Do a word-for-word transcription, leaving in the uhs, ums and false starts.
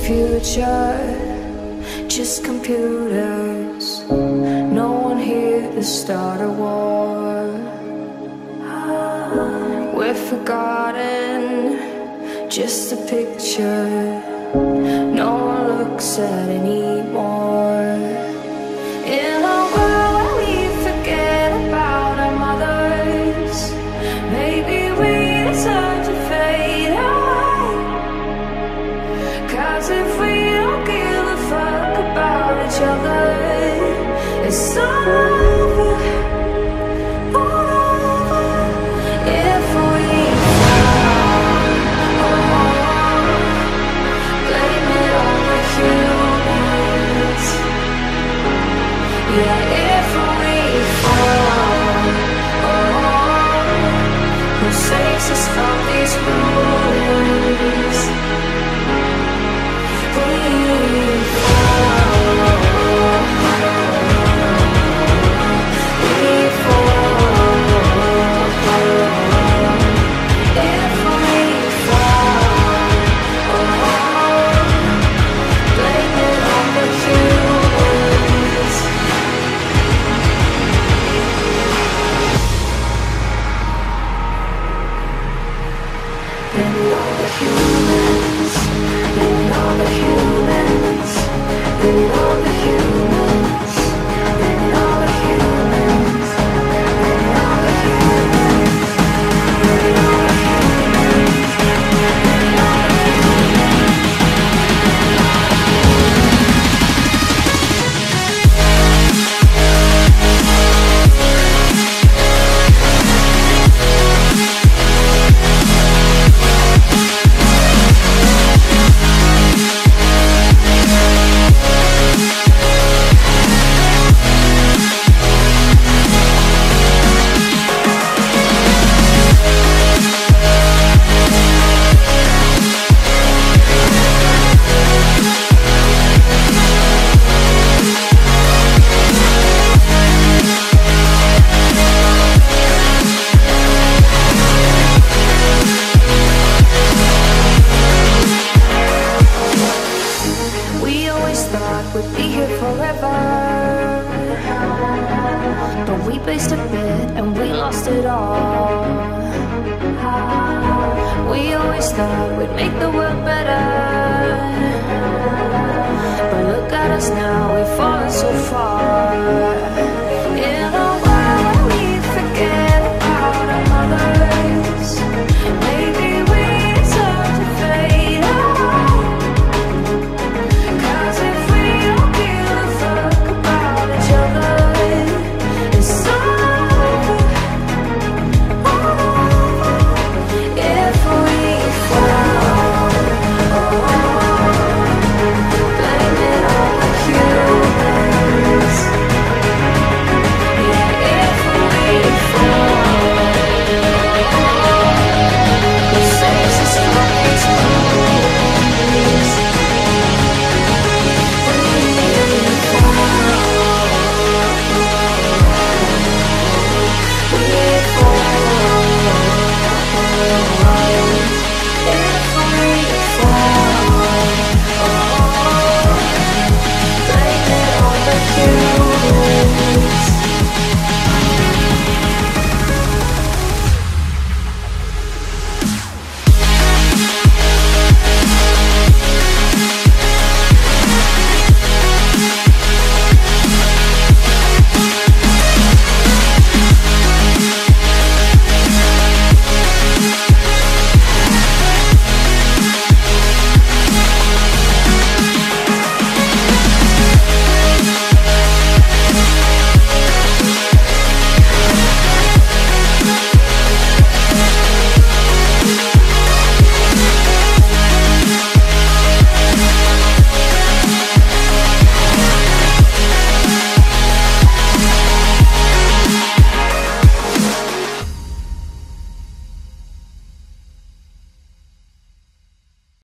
future, just computers. No one here to start a war. We're forgotten, just a picture no one looks at anymore. In a world where we forget about our mothers, maybe we deserve to fade away. Cause if we don't give a fuck about each other, it's all over, all over. If we fall, oh, blame it on the humans. Yeah, if we fall, oh, who saves us from these ruins? We fall, we fall. If we fall, oh, blame it on the humans. Blame it on the humans. Blame it on the humans. Blame it on the humans. Blame it on the humans. Blame it on the humans. Blame it on the humans. We always thought we'd be here forever, but we based a bit and we lost it all. We always thought we'd make the